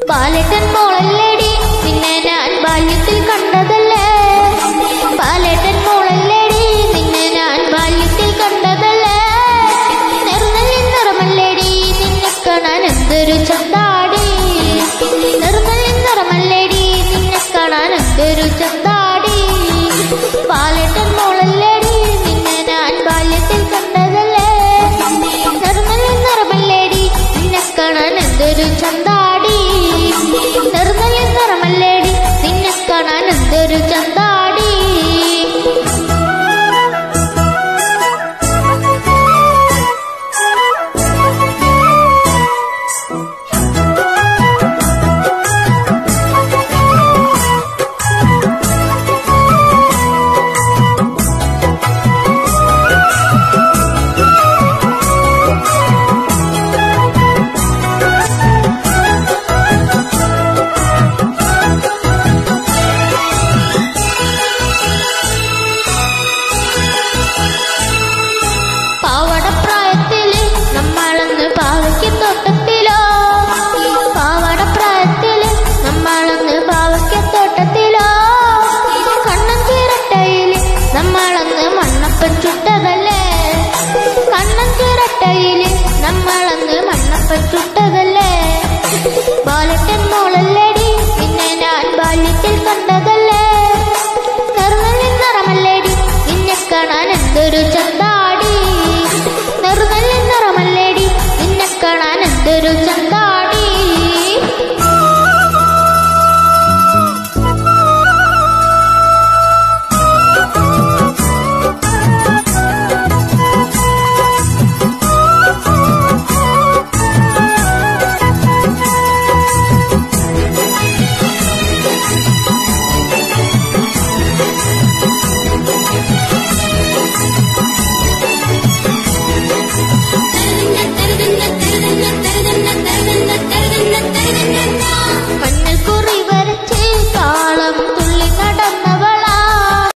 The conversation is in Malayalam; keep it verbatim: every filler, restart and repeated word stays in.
പാലേട്ടൻ മോളല്ലേടി നിന്നെ ഞാൻ ബാല്യത്തിൽ കണ്ടതല്ലേ പാലേട്ടൻ മോളല്ലേടി നിന്നെ ഞാൻ ബാല്യത്തിൽ കണ്ടതല്ലേ നിർമ്മലിൻ നിറമല്ലേടി നിന്നെ കാണാൻ എന്തൊരു ചന്താടി നിർമ്മലിൻ നിറമല്ലേടി നിന്നെ കാണാൻ എന്തൊരു ചന്താടി പാലേട്ടൻ മോളല്ലേടി നിന്നെ ഞാൻ ബാല്യത്തിൽ കണ്ടതല്ലേ നിർമ്മലിൻ നിറമല്ലേടി നിന്നെ കാണാൻ എന്തൊരു ചന്താടി